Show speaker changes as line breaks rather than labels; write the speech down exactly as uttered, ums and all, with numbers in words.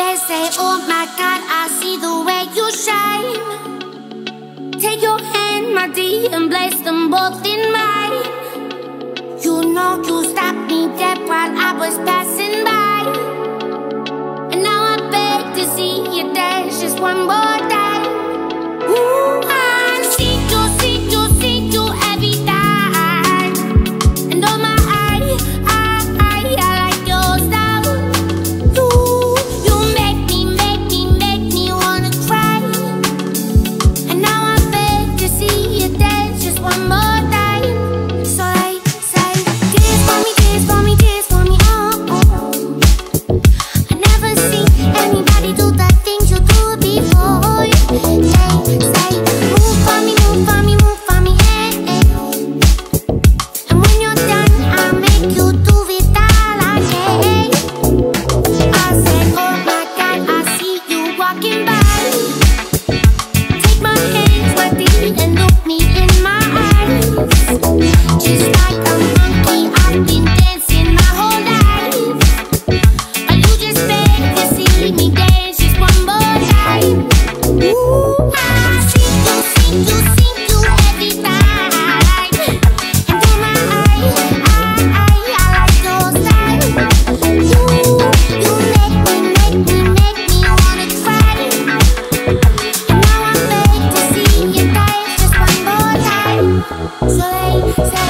They say, oh my God, I see the way you shine. Take your hand, my dear, and place them both in mine. You know you stopped me dead while I was passing by. And now I beg to see you dance just one more time. Ooh, I see you, see you, see you every time. And oh my, I, I, I, I like your style. You, you make me, make me, make me wanna cry. And now I beg to see you dance just one more time. So I say, dance for me, dance for me, dance for me, oh, oh. I never seen anybody do the things you do before. Say, say, move for me, move for me, move for me, eh, eh. And when you're done, I'll make you do it all again. I said, oh my God, I see you walking by. Take my hands, my dear, and look me in my eyes. Just like a monkey, I've been dancing my whole life. But you just beg to see me dance just one more time. Ooh, I see you, see you, see you every time. And oh my, I, I, I like your style. You, you make me, make me, make me wanna cry. And now I beg to see you dance just one more time. So they say